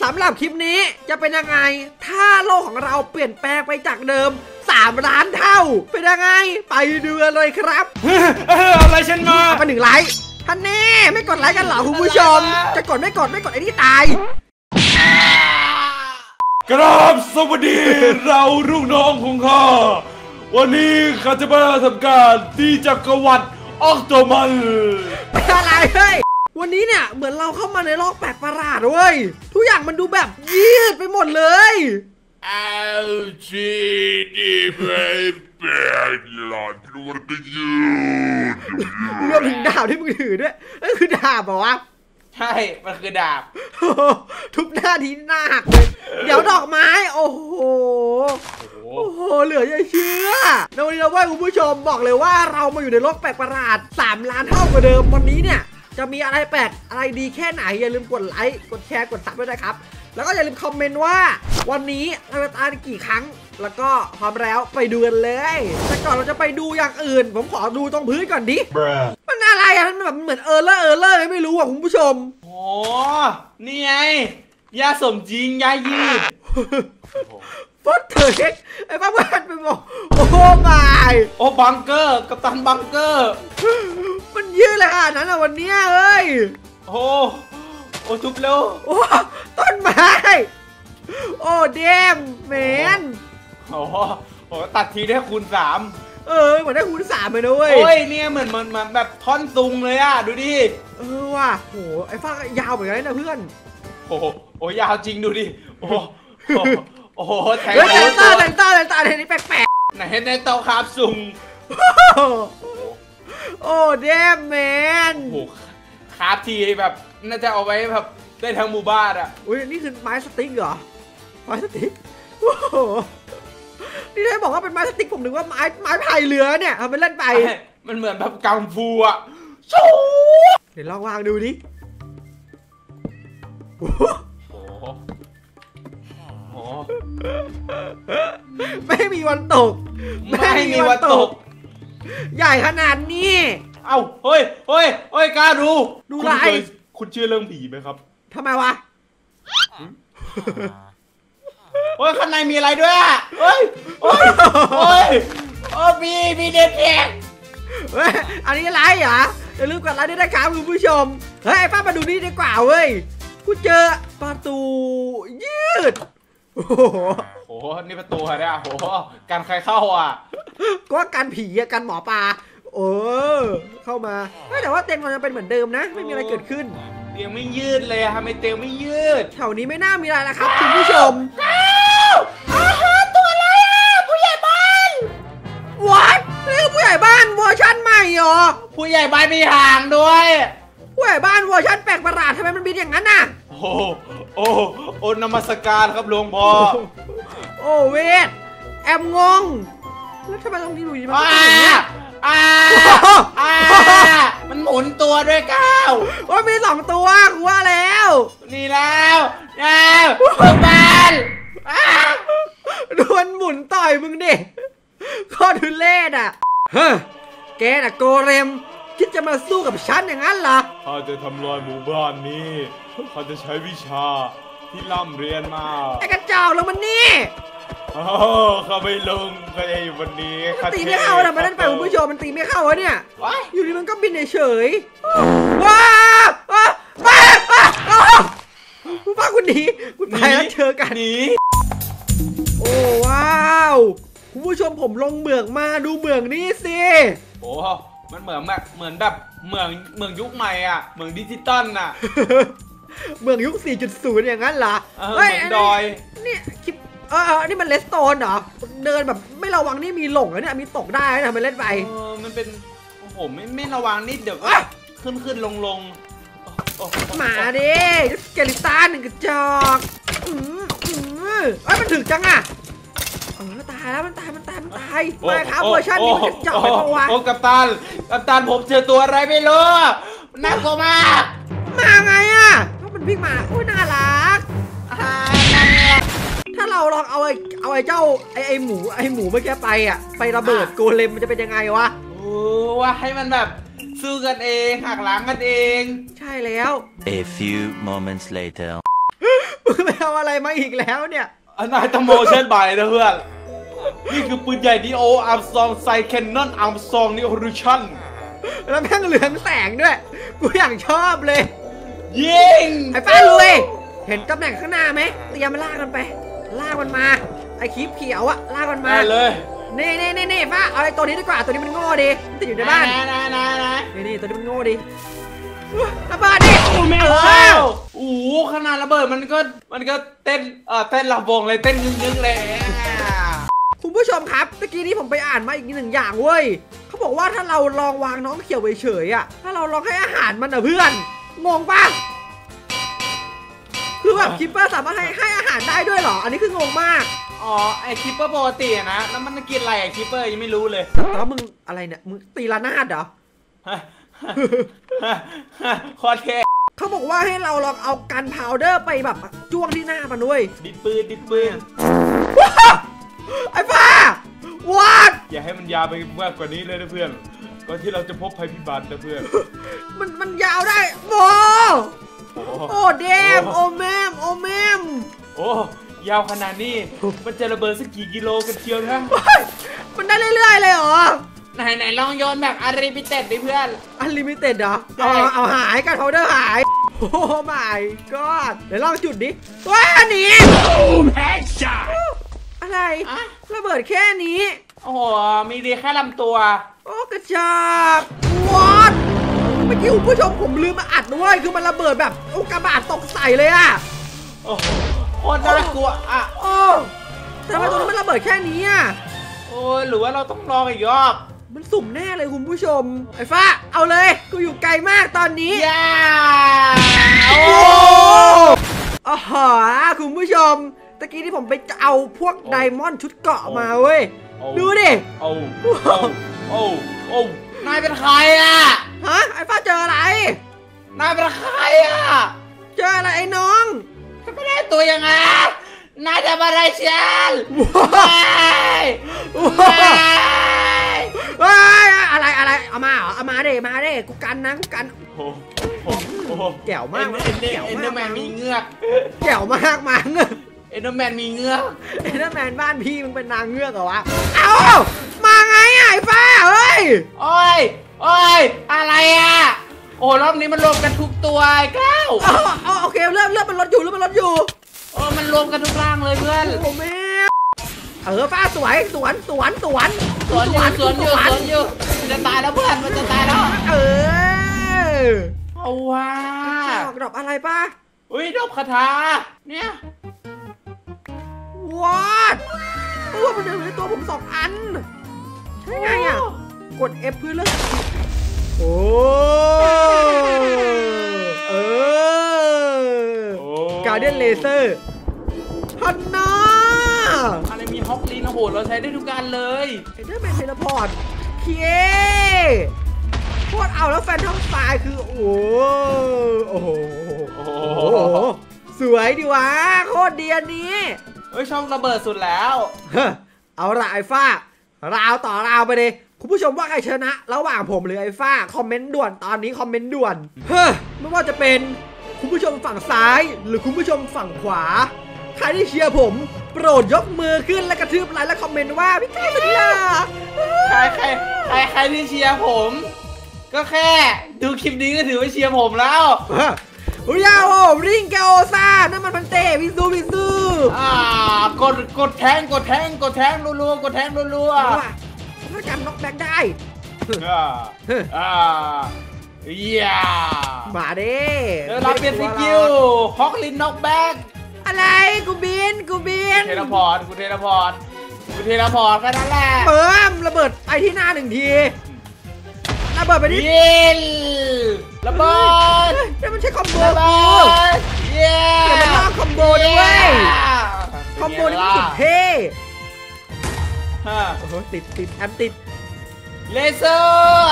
สำหรับคลิปนี้จะเป็นยังไงถ้าโลกของเราเปลี่ยนแปลงไปจากเดิม3 ล้านเท่าเป็นยังไงไปดูกันเลยครับอะไรฉันมาเอาไป1 ไลค์ท่านแน่ไม่กดไลค์กันเหรอคุณผู้ชมจะกดไม่กดไอ้นี่ตายกราบสวัสดีเราลูกน้องของข้าวันนี้ข้าจะมาทำการที่จักรวรรดิออกโตมันอะไรเฮ้ยวันนี้เนี่ยเหมือนเราเข้ามาในโลกแปลกประหลาดเว้ยทุกอย่างมันดูแบบยืดไปหมดเลยเอาชีดีไม่แปลกหลอนมันก็ยืดรวมถึงดาบที่มึงถือด้วยนั่นคือดาบเหรอวะใช่มันคือดาบทุบหน้าทีหน้าหักเลยเดี๋ยวดอกไม้โอ้โหเหลือจะเชื่อในวันนี้เราว่าคุณผู้ชมบอกเลยว่าเรามาอยู่ในโลกแปลกประหลาด3 ล้านเท่ากว่าเดิมวันนี้เนี่ยจะมีอะไรแปลกอะไรดีแค่ไหนอย่าลืมกดไลค์กดแชร์กดซับด้วยนะครับแล้วก็อย่าลืมคอมเมนต์ว่าวันนี้เราจะตายกี่ครั้งแล้วก็พร้อมแล้วไปดูกันเลยแต่ก่อนเราจะไปดูอย่างอื่นผมขอดูตรงพื้นก่อนดิมันอะไรอ่ะมันแบบเหมือนเออร์เลอร์ไม่รู้อ่ะคุณผู้ชมโอ้นี่ไงยาสมจริงยายืดฟอสเทอร์เช็คไอ้บ้าบ้านไปบอกโอ้ไม่โอ้บังเกอร์กัปตันบังเกอร์มันยืดเลยอ่ะนั้นอ่ะวันนี้เอ้ยโอ้ทุบเร็วโอ้ต้นไม้โอ้เดมแมนโอ้ตัดทีได้คูณ3 เหมือนได้คูณ3เลยนะเว้ยโอ้ยเนี่ยเหมือนแบบท่อนซุงเลยอ่ะดูดิว่ะโหไอ้ฟ้ายาวเหมือนกันนะเพื่อนโอ้ยาวจริงดูดิโอ้แทงตาในนี้แปลกๆไหนในเตาคาบซุงโอ้เดมแมนโอ้คาบทีแบบน่าจะเอาไว้แบบได้ทั้งหมู่บ้านอ่ะอุ้ยนี่คือไม้สติ๊กเหรอไม้สติ๊กโอ้โหนี่ได้บอกว่าเป็นไม้สติ๊กผมนึกว่าไม้พายเรือเนี่ยเอาไปเล่นไปมันเหมือนแบบกังฟูอ่ะเดี๋ยวลองวางดูดิไม่มีวันตกใหญ่ขนาดนี้เอ้าเฮ้ยกล้าดูไรคุณเชื่อเรื่องผีไหมครับทำไมวะข้างในมีอะไรด้วยอ่ะมีเด็กแอกอันนี้อะไรอ่ะอย่าลืมกดไลค์ด้วยนะครับคุณผู้ชมเฮ้ยป้ามาดูนี่ดีกว่าเว้ยกูเจอประตูยืดโอ้โหนี่ประตูอะไรอ่ะโอ้โหการใครเข้าอ่ะก็การผีอ่ะการหมอปลาเข้ามาแต่ว่าเตียงมันยังเป็นเหมือนเดิมนะไม่มีอะไรเกิดขึ้นเตียงไม่ยืดเลยทำไมเตียงไม่ยืดแถวนี้ไม่น่ามีอะไรละครับคุณผู้ชมตัวอะไรอ่ะผู้ใหญ่บ้านวัดนี่คือผู้ใหญ่บ้านเวอร์ชันใหม่เหรอผู้ใหญ่บ้านมีหางด้วยผู้ใหญ่บ้านเวอร์ชันแปลกประหลาดทำไมมันบินอย่างนั้นน่ะโอ้นมัสการครับหลวงพ่อเวทแอมงงแล้วทำไมตรงนี้ดูดีมันเป็นอย่างนี้มันหมุนตัวด้วยก้าวว่ามี2 ตัวกูว่าแล้วนี่แล้วบ้านโดนหมุนต่อยมึงดิข้อทุเรศอ่ะแกน่ะโกเลมคิดจะมาสู้กับฉันอย่างนั้นเหรอข้าจะทำลายหมู่บ้านนี้ข้าจะใช้วิชาที่ร่ำเรียนมาไอ้กระจอกลงมันนี่ข้าไม่ลงข้าจะอยู่วันนี้ตีไม่เข้านะมันนั่นไปคุณผู้ชมมันตีไม่เข้าวะเนี่ยอยู่ดีมันก็บินเฉยว้าวป้าคุณหนีคุณตายแล้วเจอกันโอ้ว้าวคุณผู้ชมผมลงเหมืองมาดูเหมืองนี้สิมันเหมือนแบบเหมืองยุคใหม่อ่ะเหมืองดิจิตอลน่ะเมืองยุค 4.0 อย่างนั้นเหรอเหมือนดอยนี่คลิปนี่มันเลสโตนเหรอเดินแบบไม่ระวังนี่มีหลงแล้วเนี่ยมีตกได้นะมันเล่นไปมันเป็นโอ้โหไม่ระวังนี่เดี๋ยวขึ้นลงมาดิสเกลิตันกระจอกมันถึงจังอ่ะตายแล้วมันตายมาครับเวอร์ชันนี้มันเจาะไปตัวกัปตันผมเจอตัวอะไรไม่รู้น่ากลัวมากมาไงอ่ะมันวิ่งมาโอ้ยน่ารักถ้าเราลองเอาไอ้เจ้าไอ้หมูเมื่อกี้ไประเบิดโกเลมมันจะเป็นยังไงวะว่าให้มันแบบสู้กันเองหักหลังกันเองใช่แล้ว A few moments later ไปทเอาอะไรมาอีกแล้วเนี่ยอันนายต้องโมชั่นบายนะเพื่อนนี่คือปืนใหญ่ดีโออาร์มสตรองไซแคนนอนอาร์มสตรองนี่โอรูชั่นแล้วแม่งเหลืองแสงด้วยกูอย่างชอบเลยยิงไอ้ป้าลุยเห็นตำแหน่งข้างหน้าไหมเตรียมมาลากกันไปลากมันมาไอ้คลิปเขียวอะลากมันมาเลยนี่ป้าเอาไอ้ตัวนี้ดีกว่าตัวนี้มันโง่ดิมันติดอยู่ในบ้านนี่ตัวนี้มันโง่ดิระเบิดดิโอ้แม่โอ้ขนาดระเบิดมันก็เต้นระบงเลยเต้นยึกๆเลยคุณผู้ชมครับเมื่อกี้นี้ผมไปอ่านมาอีกหนึ่งอย่างเว้ยเขาบอกว่าถ้าเราลองวางน้องเขียวเฉยๆอะถ้าเราลองให้อาหารมันอะเพื่อนงงป่ะคือแบบคิปเปอร์สามารถให้อาหารได้ด้วยเหรออันนี้คืองงมากอ๋อไอคิปเปอร์ปกตินะแล้วมันกินอะไรคิปเปอร์ยังไม่รู้เลยแต่ว่ามึงอะไรเนี่ยมึงตีระนาดเหรอคอเทเขาบอกว่าให้เราลองเอากันพาวเดอร์ไปแบบจ้วงที่หน้ามันด้วยดิดปืนไอ้ป้าวาดอย่าให้มันยาวไปมากกว่านี้เลยนะเพื่อนก่อนที่เราจะพบภัยพิบัตินะเพื่อนมันยาวได้โโอ้เดมโอแมมโอ้ยาวขนาดนี้มันจะระเบิดสักกี่กิโลกันเชียวนะมันได้เรื่อยๆเลยเหรอไหนลองโยนแบบอันลิมิเต็ดดิเพื่อนอันลิมิเต็ดเหรอเอาหายกันพาวเดอร์หายโอ้ my god เดี๋ยวลองจุดดิว้านี่แพ็กจ้าอะไรระเบิดแค่นี้โอ้โหมีดีแค่ลำตัวโอ้กระจอกวอดเมื่อกี้คุณผู้ชมผมลืมมาอัดด้วยคือมันระเบิดแบบอุกกาบาตตกใส่เลยอะโอ้โคตรน่ากลัวอ่ะโอ้แต่ทำไมตรงนี้มันระเบิดแค่นี้อะโอ้หรือว่าเราต้องลองอีกรอบมันสุ่มแน่เลยคุณผู้ชมไอ้ฟ้าเอาเลยกูอยู่ไกลมากตอนนี้โอ้โหคุณผู้ชมตะกี้ที่ผมไปเอาพวกไดมอนด์ชุดเกาะมาเว้ยดูดิโอ้นายเป็นใครอ่ะฮะไอ้ฟ้าเจออะไรนายเป็นใครอ่ะเจออะไรไอ้น้องฉันไม่ได้ตัวยังไงนายทำอะไรเชียนอะไรเอามาเหรอเอามาเด้กูกันนะกูกันแจ๋วมากเอ็นเดอร์แมนมีเงือกแจ๋วมากมาเงือกเอ็นเดอร์แมนมีเงือกเอ็นเดอร์แมนบ้านพี่มึงเป็นนางเงือกเหรอวะเอ้ามาไงไอ้ฟ้าเฮ้ยโอ้ยอะไรอ่ะโอ้รอบนี้มันรวมกันทุกตัวไอ้ก้าวโอเคเริ่มมันลดอยู่มันรวมกันทุกร่างเลยเพื่อนโอ้แม่ฟ้าสวยสวนอยู่จะตายแล้วเพื่อนมันจะตายแล้วเอาว่าดอกอะไรป่ะอุ้ยดอกคาถาเนี่ยว้าตัวมันอยู่ในตัวผม2 อันใช่ไงอ่ะกด F เพื่อเลือกโอ้การ์เดียนเลเซอร์ฮันน่าอะไรมีฮอกลินโอ้โหเราใช้ได้ทุกการเลยเอ็นเดอร์แมนเทเลพอร์ตเคโคตรเอาแล้วแฟนทอมไฟคือโอ้โหสวยดีวะโคตรดีอันนี้ช่องระเบิดสุดแล้วเอาละไอ้ฟ้าราวต่อราวไปเลยคุณผู้ชมว่าใครชนะระหว่างผมหรือไอ้ฟ้าคอมเมนต์ด่วนตอนนี้คอมเมนต์ด่วนไม่ว่าจะเป็นคุณผู้ชมฝั่งซ้ายหรือคุณผู้ชมฝั่งขวาใครที่เชียร์ผมโปรดยกมือขึ้นและกระทืบไลค์และคอมเมนต์ว่าพี่เต้สุดยอดใครที่เชียร์ผมก็แค่ดูคลิปนี้ก็ถือว่าเชียร์ผมแล้วยาวริงเกโอซานั่นมันพันเตวิซูกดแทงรัวกดแทงรัวถ้าจำน็อกแบ็กได้มาเด้เราเปลี่ยนสกิลฮอกลินน็อกแบ็กอะไรกูบินเทเลพอร์ตแค่นั้นแหละเปิมระเบิดไปที่หน้า1 ทีระเบิดไปที่ระเบิดนี่มันใช่คอมโบกูเดี๋ยวมันลากคอมโบด้วยคอมโบนี่มันสุดเท่โอ้โหติดแอมติดเลเซอร์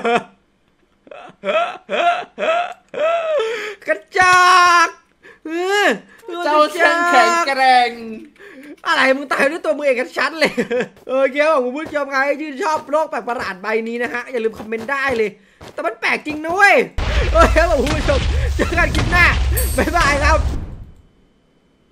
กระจอกเจ้าช่างแข็งแกร่งอะไรมึงตายด้วยตัวมึงเองกันชัดเลยเกี่ยวกับคุณผู้ชมใครที่ชอบโลกแปลกประหลาดใบนี้นะฮะอย่าลืมคอมเมนต์ได้เลยแต่มันแปลกจริงนะเว้ยครับคุณผู้ชมเจอกันคลิปหน้าบ๊ายบายครับ